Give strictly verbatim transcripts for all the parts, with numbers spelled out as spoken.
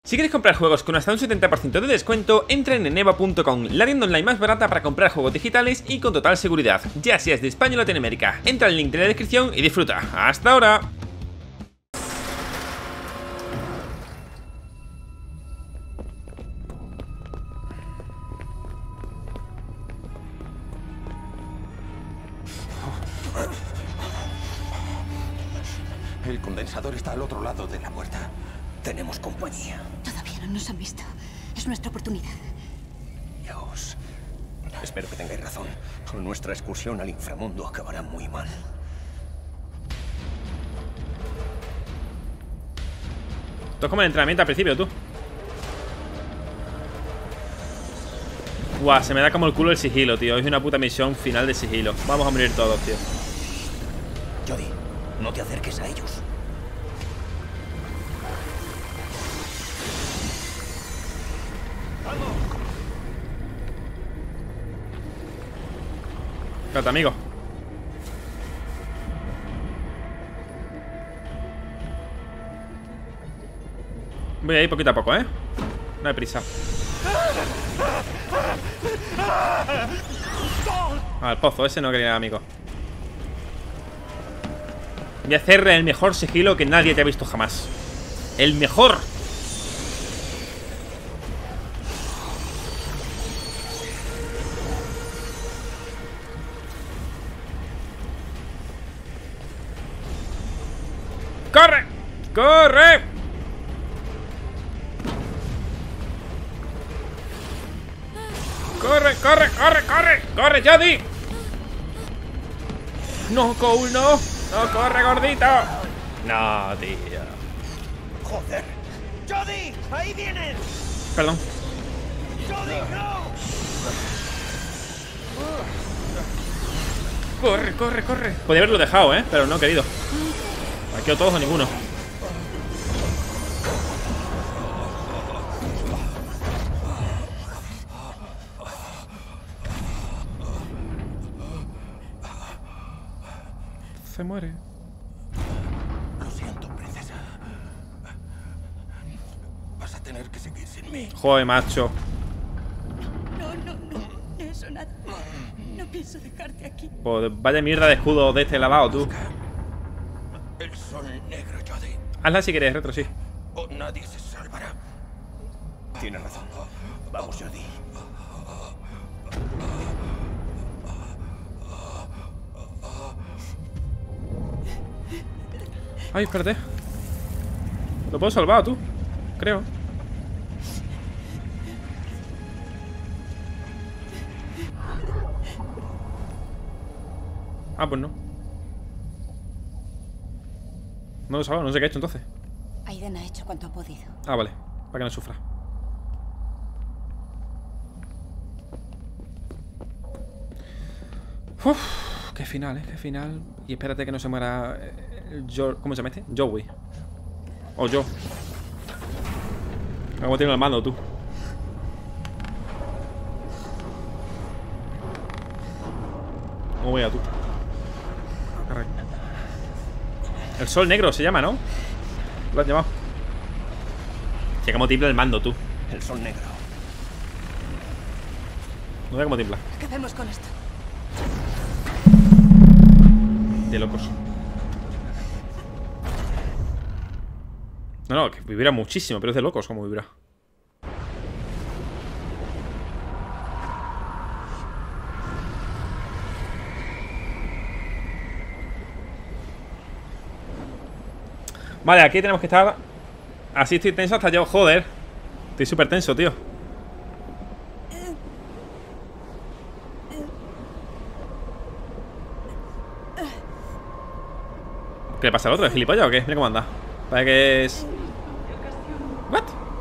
Si quieres comprar juegos con hasta un setenta por ciento de descuento, entra en eneba punto com, la tienda online más barata para comprar juegos digitales y con total seguridad, ya seas de España o Latinoamérica. Entra al link de la descripción y disfruta. ¡Hasta ahora! El condensador está al otro lado de la puerta. Tenemos compañía. Todavía no nos han visto. Es nuestra oportunidad. Dios. Espero que tengáis razón. Nuestra excursión al inframundo acabará muy mal. Esto es como el entrenamiento al principio, tú. Guau, se me da como el culo el sigilo, tío. Es una puta misión final de sigilo. Vamos a morir todos, tío. Jodie, no te acerques a ellos. Espérate, amigo. Voy a ir poquito a poco, ¿eh? No hay prisa. Ah, el pozo, ese no quería, amigo. Voy a hacer el mejor sigilo que nadie te ha visto jamás. ¡El mejor! ¡Corre! ¡Corre! ¡Corre, corre, corre, corre! ¡Corre, Jodie! ¡No, Cole, no! ¡No, corre, gordito! No, tío. ¡Joder! ¡Jodie! ¡Ahí vienen! Perdón. ¡Jodie, no! Corre, corre, corre. Podría haberlo dejado, ¿eh? Pero no he querido. Aquí o todos o ninguno. Se muere. Lo siento, princesa. Vas a tener que seguir sin mí. Joder, macho. No, no, no. No eso nada. No pienso dejarte aquí. Pues vaya mierda de escudo de este lavado, tú. El sol negro, Jodie. Hazla si quieres, retro, sí. O nadie se salvará. Tienes razón. Vamos, Jodie. Ay, espérate. Lo puedo salvar, tú. Creo. Ah, pues no. No lo salvo, no sé qué ha hecho entonces. Aiden ha hecho cuanto ha podido. Ah, vale, para que no sufra. Uf, qué final, eh, qué final. Y espérate que no se muera el Jo- ¿cómo se llama este? Joey. O Joe. ¿Cómo tiene el mando, tú? ¿Cómo voy a tú? Correcto. El sol negro se llama, ¿no? Lo has llamado. Sí, como tiembla el mando, tú. El sol negro. No sé cómo tiembla. Acabemos con esto. De locos. No, no, que vibra muchísimo, pero es de locos como vibra. Vale, aquí tenemos que estar. Así estoy tenso hasta yo, joder. Estoy súper tenso, tío. ¿Qué le pasa al otro? ¿Es gilipollas o qué? Mira cómo anda. Parece que es... ¿What?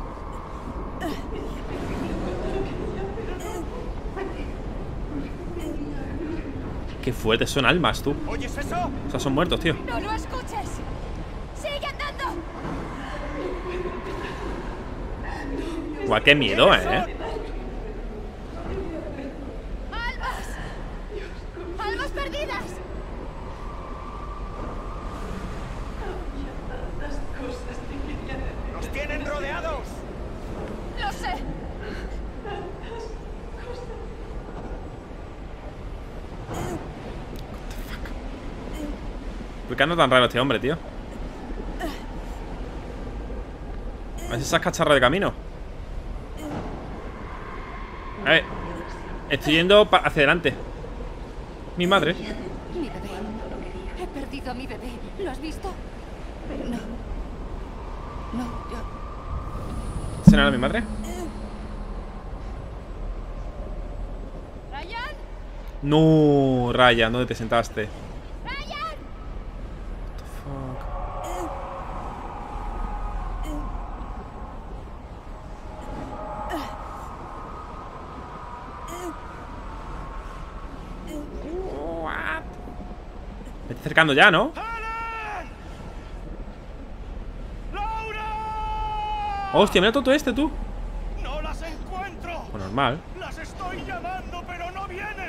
Qué fuertes son almas, tú. ¿Oyes eso? O sea, son muertos, tío. ¡No lo escuches! ¡Sigue andando! Guau, qué miedo, eh. ¡Almas! ¡Almas perdidas! ¡Nos tienen rodeados! ¿Por qué anda tan raro este hombre, tío? A ver si se cacharra de camino. A ver. Estoy yendo hacia adelante. Mi madre. Mi bebé. He perdido a mi bebé. ¿Lo has visto? No. No, yo... ¿Esa no era mi madre? ¿Ryan? No, Ryan, ¿dónde te sentaste? ¡Ryan! What the fuck? What? Me estoy acercando ya, ¿no? Hostia, mira todo esto, tú. ¡No las encuentro! Pues normal. ¡Las estoy llamando, pero no vienen!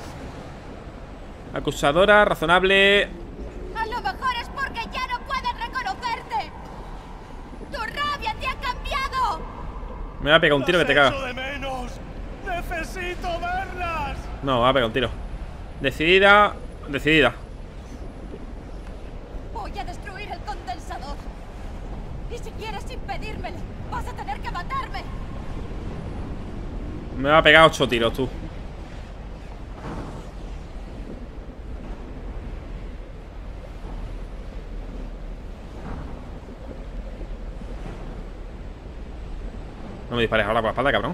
Acusadora, razonable. A lo mejor es porque ya no pueden reconocerte. ¡Tu rabia te ha cambiado! Me va a pegar un tiro que te caga. ¡Las echo de menos! ¡Necesito verlas! No, me va a pegar un tiro. Decidida, decidida. Voy a destruir el condensador. Y si quieres impedírmelo, vas a tener que matarme. Me va a pegar ocho tiros, tú. No me dispares ahora por la espalda, cabrón.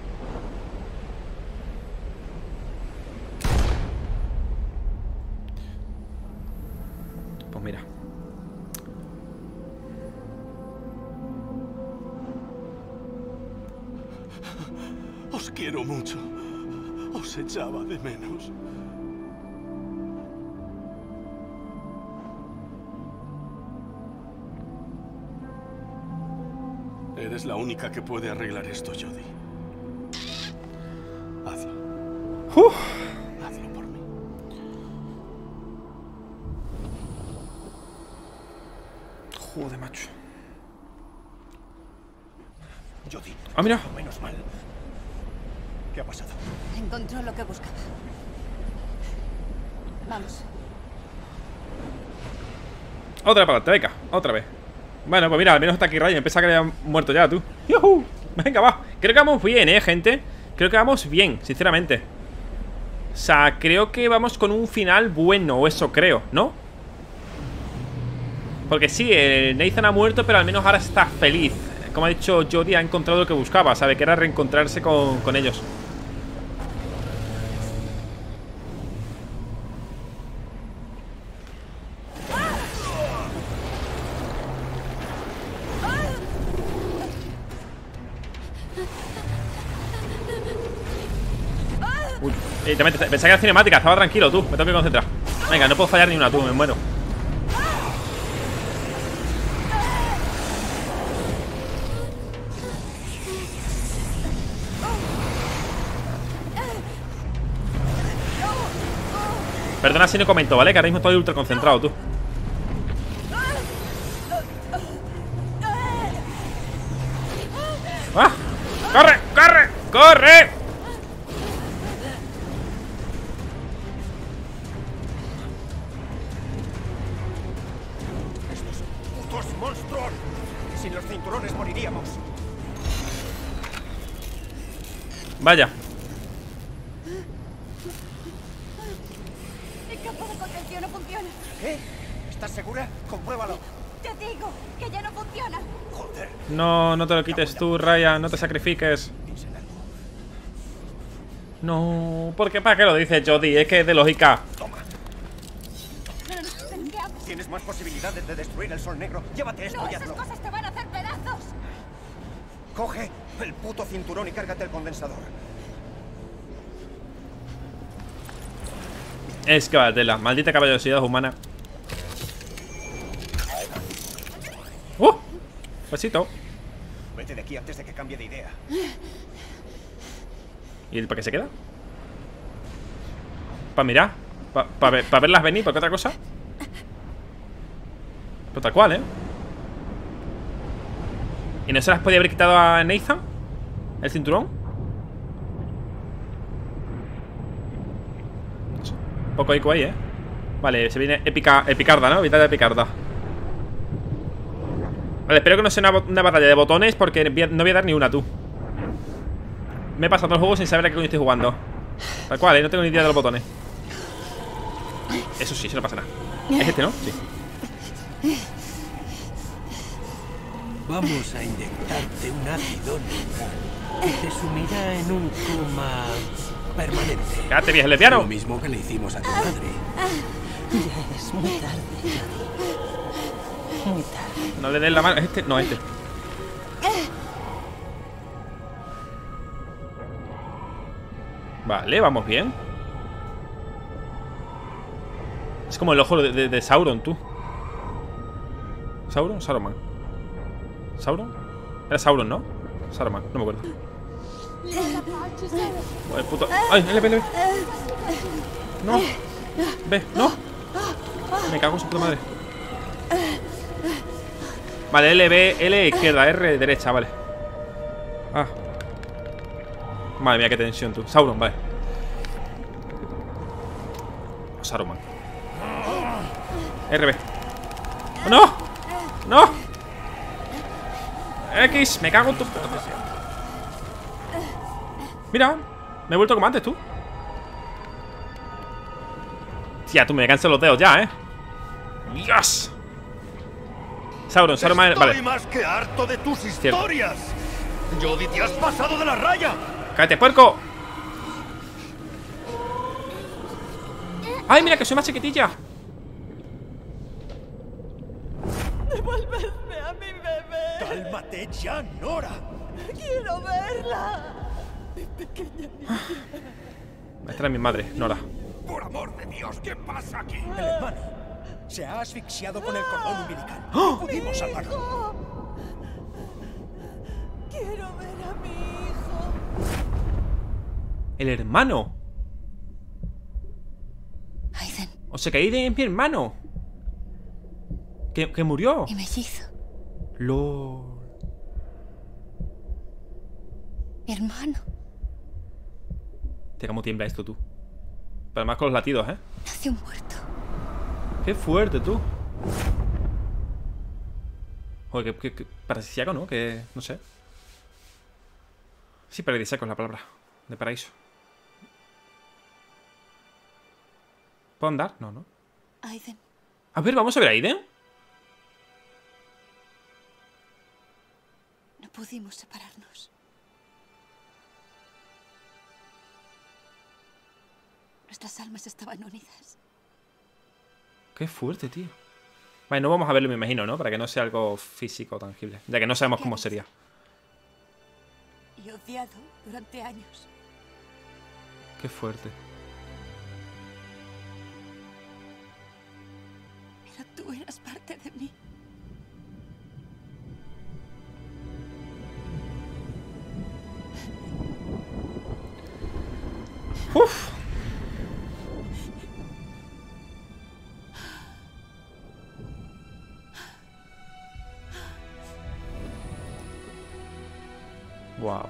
Pues mira. Os quiero mucho. Os echaba de menos. Eres la única que puede arreglar esto, Jodie. Hazlo. Uf. Hazlo por mí. Joder, macho. Jodie. Ah, mira. Menos mal. ¿Qué ha pasado? Encontró lo que buscaba. Vamos. Otra para venga, otra vez. Bueno, pues mira, al menos está aquí Ryan. Pensaba que había muerto ya, tú. ¡Yuhu! Venga, va. Creo que vamos bien, eh, gente. Creo que vamos bien, sinceramente. O sea, creo que vamos con un final bueno. O eso creo, ¿no? Porque sí, el Nathan ha muerto, pero al menos ahora está feliz. Como ha dicho Jodie, ha encontrado lo que buscaba. Sabe que era reencontrarse con, con ellos. Uy, eh, también pensaba que era cinemática, estaba tranquilo, tú. Me tengo que concentrar. Venga, no puedo fallar ni una, tú, me muero. Perdona si no comento, ¿vale? Que ahora mismo estoy ultra concentrado, tú. ¡Ah! ¡Corre! ¡Corre! ¡Corre! ¡Estos putos monstruos! Sin los cinturones moriríamos. Vaya. El campo de contención no funciona. ¿Qué? ¿Estás segura? Compruébalo. Te digo que ya no funciona. Joder. No, no te lo quites tú, Ryan. No te sacrifiques. No, porque ¿para qué lo dices, Jodie? Es que es de lógica. Toma. ¿Pero qué hago? Tienes más posibilidades de destruir el sol negro. Llévate esto No, y esas hazlo. cosas te van a hacer pedazos. Coge el puto cinturón y cárgate el condensador. Es que vale tela. Maldita caballerosidad humana. ¡Uh! Besito. Vete de aquí antes de que cambie de idea. ¿Y para qué se queda? Para mirar. Para pa ver, pa verlas venir. ¿Por qué otra cosa? Pues tal cual, ¿eh? ¿Y no se las podía haber quitado a Nathan? ¿El cinturón? Poco eco ahí, ¿eh? Vale, se viene épica, epicarda, ¿no? Vital de epicarda. Vale, espero que no sea una, una batalla de botones, porque no voy a dar ni una, tú. Me he pasado todo el juego sin saber a qué coño estoy jugando. Tal cual, ¿eh? No tengo ni idea de los botones. Eso sí, eso no pasa nada. ¿Es este, no? Sí. Vamos a inyectarte un ácido que te sumirá en un coma permanente. Cállate, viejo lesbiano. Lo mismo que le hicimos a tu madre. Ya es muy tarde, Jodie. Muy tarde. No le des la mano. ¿Es este? No, este. Vale, vamos bien. Es como el ojo de, de, de Sauron, tú. ¿Sauron? Saruman. ¿Sauron? Era Sauron, ¿no? Saruman, no me acuerdo. Joder, puto. ¡Ay, L, L! ¡No! ¡Ve! ¡No! Me cago en su puta madre. Vale, L, B, L, izquierda, R, derecha, vale. Ah. Madre mía, qué tensión, tú. Sauron, vale. Saruman. R B. ¡Oh, no! ¡No! X, me cago en tu puta. Mira, me he vuelto como antes, tú. Tía, tú me canso los dedos ya, ¿eh? ¡Dios! Sauron, Saruman, Estoy vale. más que harto de tus historias. Jodie, te has pasado de la raya. ¡Cállate, puerco! ¡Ay, mira, que soy más chiquitilla! ¡Devuélveme a mi bebé! Cálmate ya, Nora. ¡Quiero verla! Mi pequeña niña. Esta es mi madre, Nora. Por amor de Dios, ¿qué pasa aquí? El hermano se ha asfixiado con el cordón umbilical. ¡Oh! No pudimos salvarlo. ¡Hijo! ¡Quiero ver a mi hijo! El hermano. Aiden, O sea que Aiden es mi hermano. Que, que murió. mi mellizo, LOL. mi hermano. Te cómo tiembla esto, tú. Pero además con los latidos, ¿eh? Nació muerto. Qué fuerte, tú. Joder, que, que, que paradisíaco, ¿no? Que, no sé. Sí, paradisíaco es la palabra. De paraíso. ¿Puedo andar? No, no. Aiden, A ver, vamos a ver a Aiden. no pudimos separarnos. Nuestras almas estaban unidas. Qué fuerte, tío. Vale, no vamos a verlo, me imagino, ¿no? Para que no sea algo físico tangible. Ya que no sabemos cómo sería. Y odiado durante años. Qué fuerte. Pero tú eras parte de mí. Uf. Wow.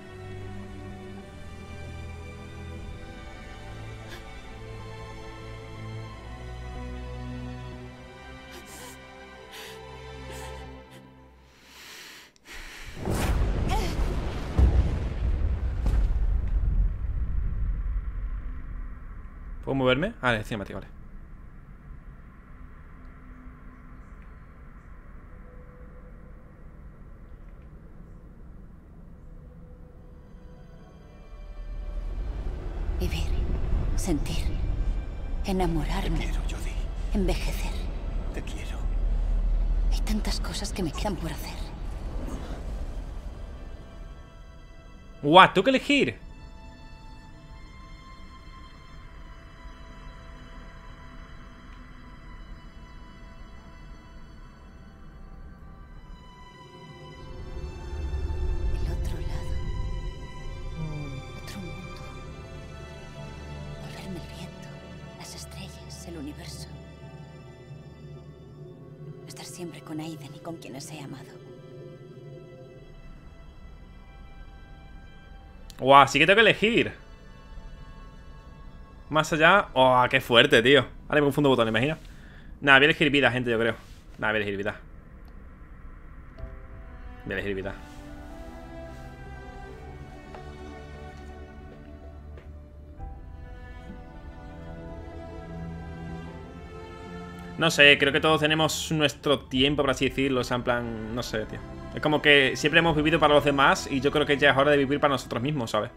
¿Puedo moverme? Ah, es cinemática, vale. Vivir, sentir, enamorarme, Te quiero, Jodie. envejecer. Te quiero. Hay tantas cosas que me quedan por hacer. ¡Guau! Tengo que elegir. El otro lado. Otro mundo. Volverme el viento, las estrellas, el universo. Estar siempre con Aiden y con quienes he amado. ¡Guau! Sí que tengo que elegir. Más allá. Oh, qué fuerte, tío. Ahora me confundo botón, imagina. Nada, voy a elegir vida, gente, yo creo. Nada, voy a elegir vida. Voy a elegir vida. No sé, creo que todos tenemos nuestro tiempo, por así decirlo. O sea, en plan, no sé, tío. Es como que siempre hemos vivido para los demás y yo creo que ya es hora de vivir para nosotros mismos, ¿sabes?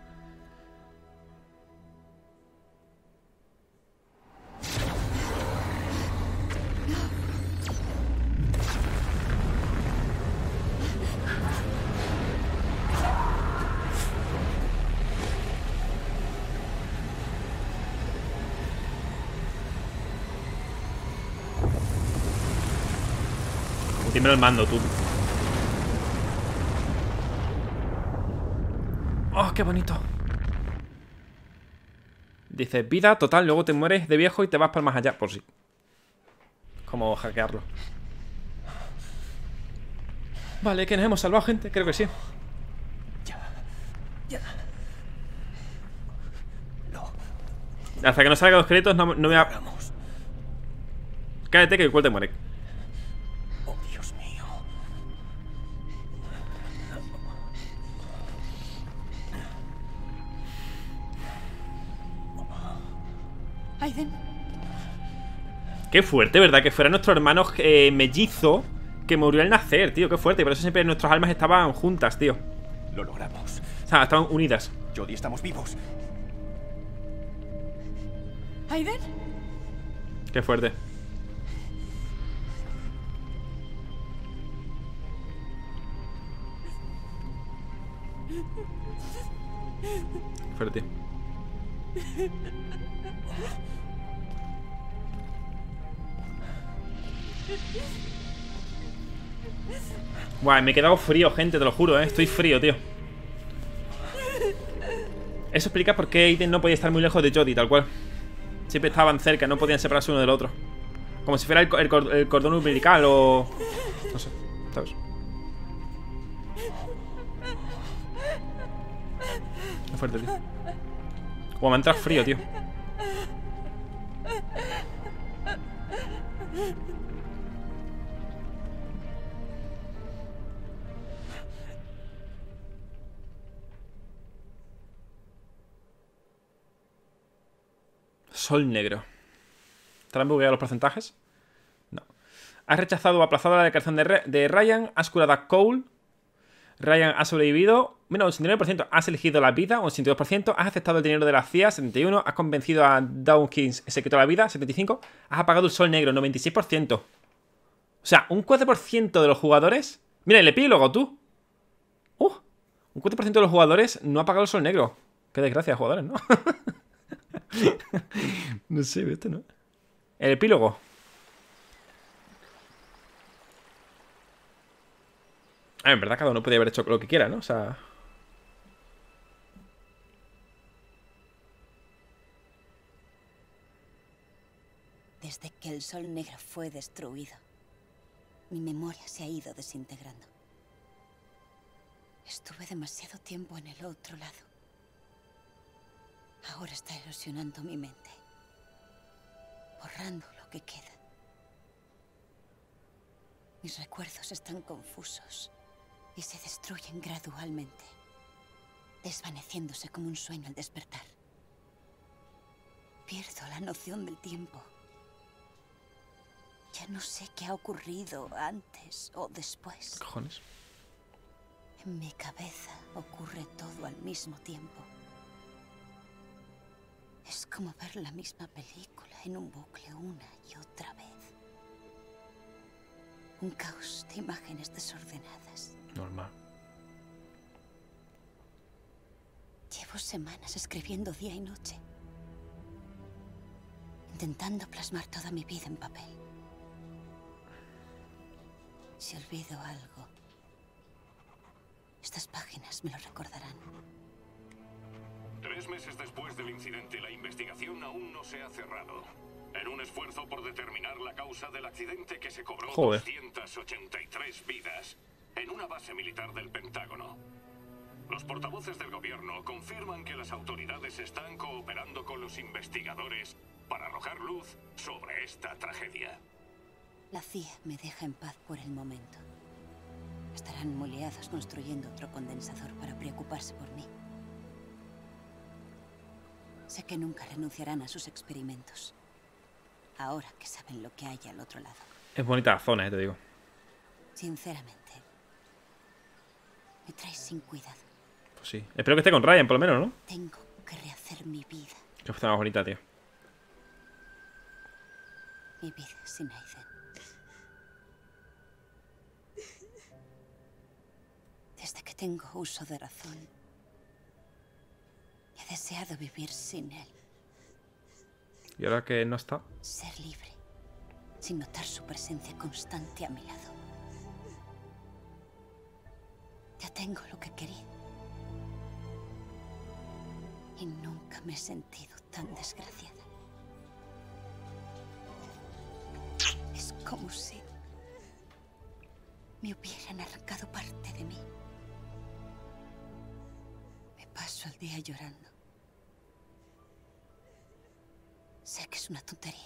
Primero el mando, tú. Oh, qué bonito. Dice, vida total, luego te mueres de viejo y te vas para más allá. Por sí. ¿Cómo hackearlo? Vale, que nos hemos salvado, gente. Creo que sí. Ya. Ya. No. Hasta que no salgan los créditos no, no voy a... Vamos. Cállate que igual te muere. Oh, Dios mío. Aiden. Qué fuerte, ¿verdad? Que fuera nuestro hermano eh, mellizo que murió al nacer, tío. Qué fuerte. Por eso siempre nuestras almas estaban juntas, tío. Lo logramos. O sea, estaban unidas. Jodie, estamos vivos. Aiden. Qué fuerte. Fuerte. Guay, me he quedado frío, gente, te lo juro, eh. Estoy frío, tío. Eso explica por qué Aiden no podía estar muy lejos de Jodie, tal cual. Siempre estaban cerca, no podían separarse uno del otro. Como si fuera el, el, el cordón umbilical o... no sé, ¿sabes? Qué fuerte, tío. Como me ha entrado frío, tío. Sol negro. ¿Estarán bugueados los porcentajes? No. Has rechazado o aplazado la declaración de, de Ryan. Has curado a Cole. Ryan ha sobrevivido. Menos un sesenta y nueve por ciento. Has elegido la vida. Un sesenta y dos por ciento. Has aceptado el dinero de la C I A. setenta y uno por ciento. Has convencido a Dawkins. Se quitó la vida. setenta y cinco por ciento. Has apagado el sol negro. noventa y seis por ciento. O sea, un cuatro por ciento de los jugadores. Mira, el epílogo, tú. Uh, un cuatro por ciento de los jugadores no ha apagado el sol negro. Qué desgracia, jugadores, ¿no? No sé, esto no. El epílogo. Ah, en verdad cada uno podría haber hecho lo que quiera, ¿no? O sea... Desde que el sol negro fue destruido, mi memoria se ha ido desintegrando. Estuve demasiado tiempo en el otro lado. Ahora está erosionando mi mente, borrando lo que queda. Mis recuerdos están confusos y se destruyen gradualmente, desvaneciéndose como un sueño al despertar. Pierdo la noción del tiempo. Ya no sé qué ha ocurrido antes o después. ¿Qué cojones? En mi cabeza ocurre todo al mismo tiempo. Es como ver la misma película en un bucle una y otra vez. Un caos de imágenes desordenadas. Normal. Llevo semanas escribiendo día y noche, intentando plasmar toda mi vida en papel. Si olvido algo, estas páginas me lo recordarán. Tres meses después del incidente, la investigación aún no se ha cerrado. En un esfuerzo por determinar la causa del accidente que se cobró Joder. doscientas ochenta y tres vidas en una base militar del Pentágono. Los portavoces del gobierno confirman que las autoridades están cooperando con los investigadores para arrojar luz sobre esta tragedia. La C I A me deja en paz por el momento. Estarán muy liados construyendo otro condensador para preocuparse por mí. Sé que nunca renunciarán a sus experimentos. Ahora que saben lo que hay al otro lado. Es bonita la zona, eh, te digo. Sinceramente, me traes sin cuidado. Pues sí. Espero que esté con Ryan, por lo menos, ¿no? Tengo que rehacer mi vida. Qué zona más bonita, tío. Mi vida sin Aiden. Desde que tengo uso de razón, he deseado vivir sin él. Y ahora que no está. Ser libre, sin notar su presencia constante a mi lado. Ya tengo lo que quería. Y nunca me he sentido tan desgraciada. Es como si me hubieran arrancado parte de mí. Me paso el día llorando. Sé que es una tontería.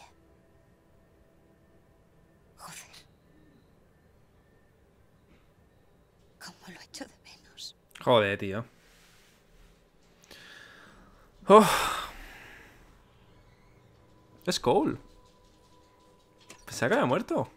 Joder. ¿Cómo lo echo de menos? Joder, tío. Oh. Es Cole. Pensaba que había muerto.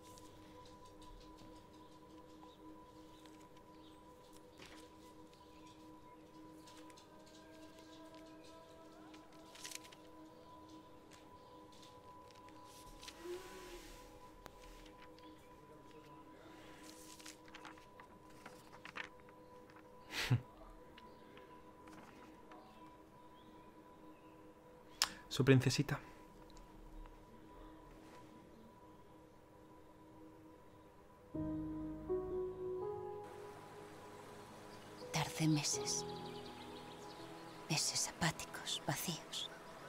Su princesita. Tardé meses. Meses apáticos, vacíos.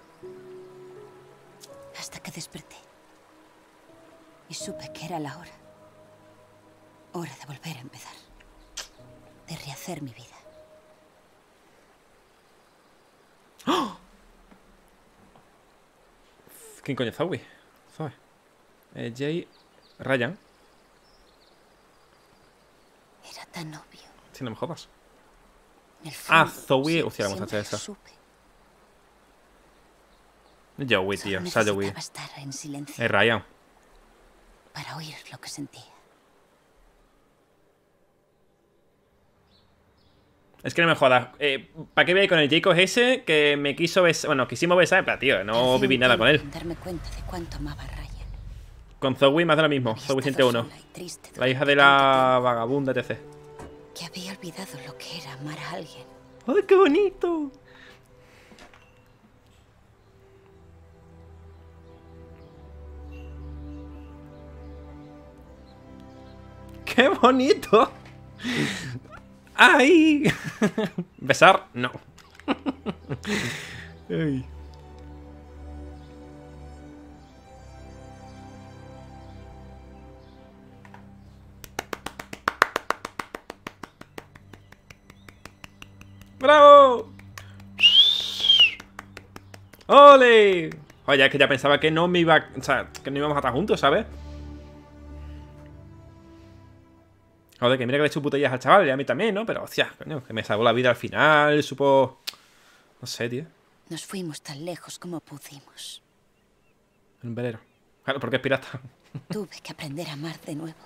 Hasta que desperté. Y supe que era la hora. Hora de volver a empezar. De rehacer mi vida. ¡Oh! ¿Quién coño es Zoe? Zoe. Eh, Jay. Ryan. Era tan obvio. Si no me jodas. En el Ah, fondo, Zoe. sí, Hostia, la siempre muchacha lo esa. supe. Joey, Solo tío. O sea, Joey. necesitaba estar en silencio Es Ryan. para oír lo que sentía. Es que no me jodas. Eh, ¿Para qué voy a ir con el Jacob ese que me quiso besar? Bueno, quisimos besar, pero tío, no Tardé viví un nada con tiempo él. en darme cuenta de cuánto amaba a Ryan. Con Zoe más de lo mismo. Había Zoe estado ciento uno. sola y triste La hija durante de tanto la vagabunda, etcétera. tiempo que había olvidado lo que era amar a alguien. ¡Ay, qué bonito! ¡Qué bonito! ¡Ay! Besar, no. Ay. ¡Bravo! ¡Ole! Oye, es que ya pensaba que no me iba... O sea, que no íbamos a estar juntos, ¿sabes? Joder, que mira que le he hecho putellas al chaval y a mí también, ¿no? Pero, hostia, coño, que me salvó la vida al final, supo... No sé, tío. Nos fuimos tan lejos como pudimos. En un velero. Claro, porque es pirata. Tuve que aprender a amar de nuevo.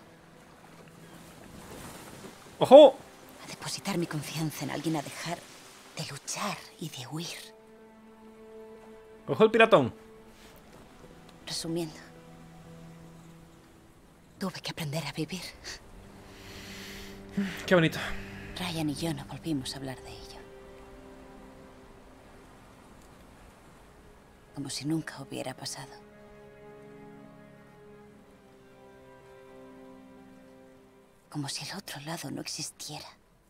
¡Ojo! A depositar mi confianza en alguien, a dejar de luchar y de huir. ¡Ojo el piratón! Resumiendo, tuve que aprender a vivir. ¡Qué bonito! Ryan y yo no volvimos a hablar de ello. Como si nunca hubiera pasado. Como si el otro lado no existiera.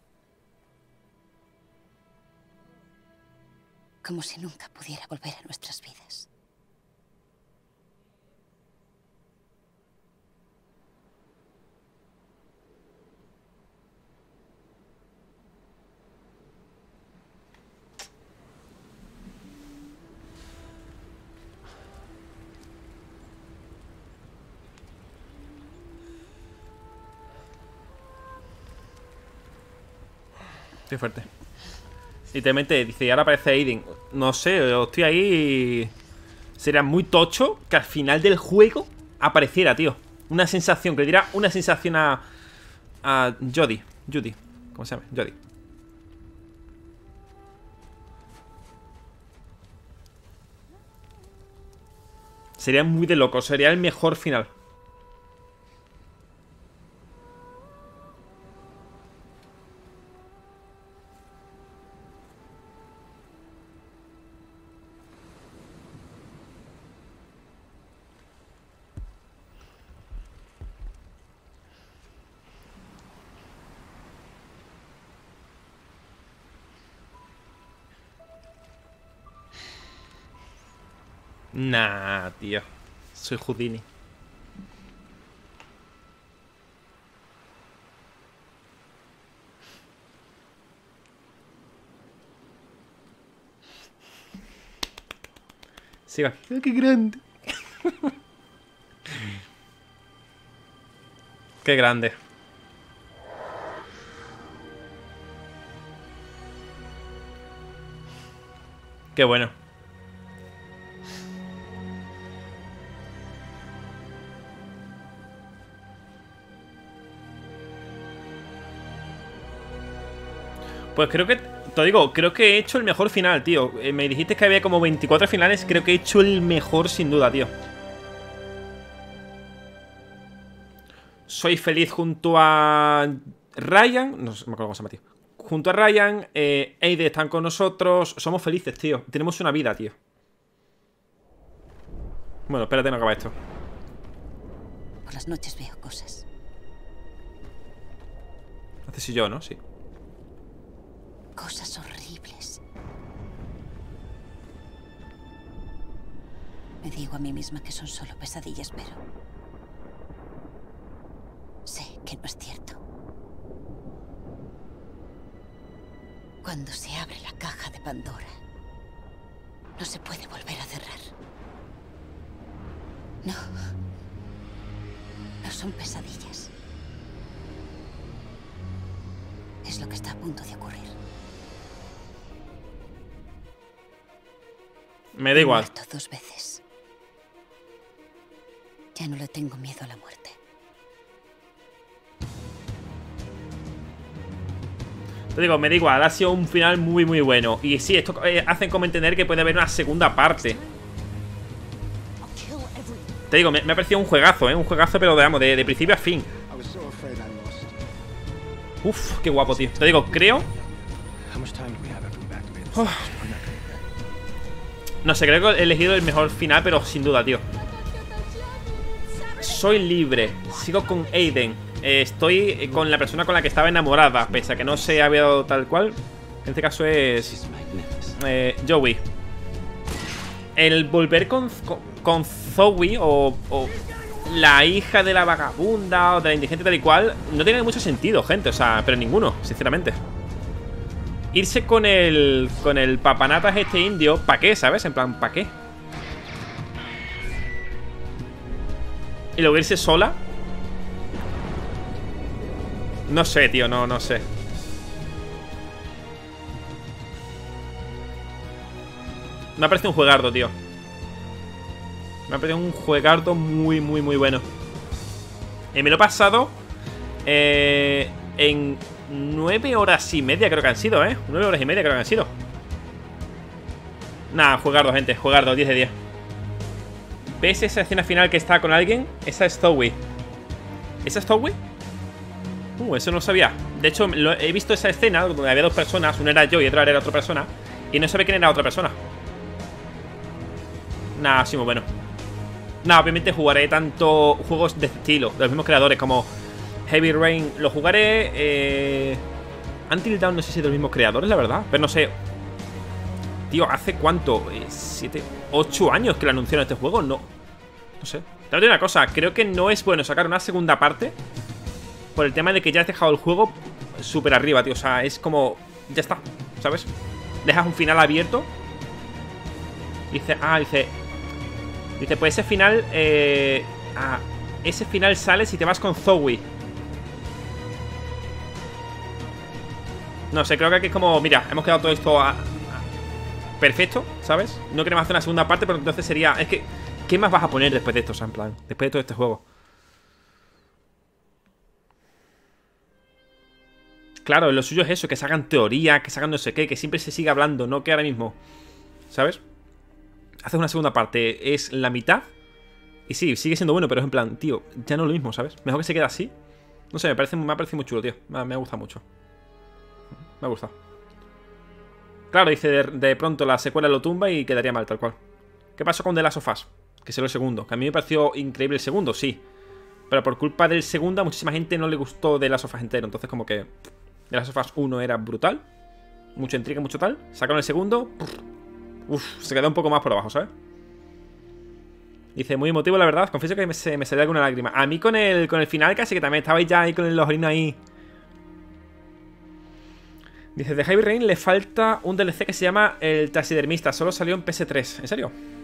Como si nunca pudiera volver a nuestras vidas. Qué fuerte. Literalmente dice, y ahora aparece Aiden. No sé, yo estoy ahí y... Sería muy tocho que al final del juego apareciera, tío. Una sensación, que le diera una sensación a... A Jodie. Judy. ¿Cómo se llama? Jodie. Sería muy de loco, sería el mejor final. Nah, tío. Soy Houdini. Siga. ¡Oh, qué grande! ¡Qué grande! ¡Qué bueno! Pues creo que, te digo, creo que he hecho el mejor final, tío. eh, Me dijiste que había como veinticuatro finales. Creo que he hecho el mejor sin duda, tío. Soy feliz junto a Ryan. No sé, me acuerdo cómo se llama, tío. Junto a Ryan, eh, Aiden están con nosotros. Somos felices, tío. Tenemos una vida, tío. Bueno, espérate, no acaba esto. Por las noches veo cosas. Hace si yo, ¿no? Sí. Cosas horribles. Me digo a mí misma que son solo pesadillas, pero... sé que no es cierto. Cuando se abre la caja de Pandora, no se puede volver a cerrar. No. No son pesadillas. Es lo que está a punto de ocurrir. Me da igual. He muerto dos veces. Ya no le tengo miedo a la muerte. Te digo, me da igual. Ha sido un final muy, muy bueno. Y sí, esto eh, hacen como entender que puede haber una segunda parte. Te digo, me, me ha parecido un juegazo, ¿eh? Un juegazo, pero digamos, de, de principio a fin. Uf, qué guapo, tío. Te digo, creo... Uf. No sé, creo que he elegido el mejor final, pero sin duda, tío. Soy libre. Sigo con Aiden. eh, Estoy con la persona con la que estaba enamorada, pese a que no se ha habido tal cual. En este caso es eh, Joey. El volver con, con, con Zoe o, o la hija de la vagabunda o de la indigente tal y cual, no tiene mucho sentido, gente. O sea, pero ninguno, sinceramente. Irse con el con el papanatas este indio, ¿para qué? ¿Sabes? En plan, ¿para qué? Y luego irse sola. No sé, tío, no, no sé. Me ha parecido un juegardo, tío. Me ha parecido un juegardo muy, muy, muy bueno. Y me lo he pasado eh, en nueve horas y media creo que han sido, ¿eh? Nueve horas y media creo que han sido. Nada, juegardo, gente, juegardo, diez de diez. ¿Ves esa escena final que está con alguien? Esa es Zoe. ¿Esa es Zoe? Uh, eso no lo sabía. De hecho, lo, he visto esa escena donde había dos personas. Una era yo y otra era otra persona. Y no sabe quién era otra persona. Nada, sí, muy bueno. Nada, obviamente jugaré tanto juegos de este estilo, de los mismos creadores, como Heavy Rain. Lo jugaré eh... Until Dawn, no sé si de los mismos creadores, la verdad. Pero no sé. Tío, ¿hace cuánto? Eh, ¿Siete? ¿Ocho años que lo anunciaron este juego? No. No sé. Te voy a decir una cosa. Creo que no es bueno sacar una segunda parte por el tema de que ya has dejado el juego súper arriba, tío. O sea, es como... ya está, ¿sabes? Dejas un final abierto. Dice... Ah, dice... Dice, pues ese final... Eh... Ah, ese final sale si te vas con Zoe. No sé, creo que aquí es como, mira, hemos quedado todo esto a, a, perfecto, ¿sabes? No queremos hacer una segunda parte, pero entonces sería... Es que, ¿qué más vas a poner después de esto, o sea, en plan? Después de todo este juego. Claro, lo suyo es eso, que se hagan teorías, que se hagan no sé qué, que siempre se siga hablando, no que ahora mismo, ¿sabes? Haces una segunda parte, es la mitad. Y sí, sigue siendo bueno, pero es en plan, tío, ya no es lo mismo, ¿sabes? Mejor que se quede así. No sé, me parece, me ha parecido muy chulo, tío. Me, me ha gustado mucho. Me ha gustado. Claro, dice, de, de pronto la secuela lo tumba y quedaría mal, tal cual. ¿Qué pasó con The Last of Us? Que será el segundo. Que a mí me pareció increíble el segundo, sí. Pero por culpa del segundo a muchísima gente no le gustó The Last of Us entero. Entonces como que The Last of Us uno era brutal. Mucha intriga, mucho tal. Sacaron el segundo. Uf, se quedó un poco más por abajo, ¿sabes? Dice, muy emotivo, la verdad. Confieso que me, se, me salió alguna lágrima. A mí con el, con el final casi que también estabais ya ahí con el ojito ahí. Dice, de Heavy Rain le falta un D L C que se llama El Taxidermista. Solo salió en P S tres. ¿En serio?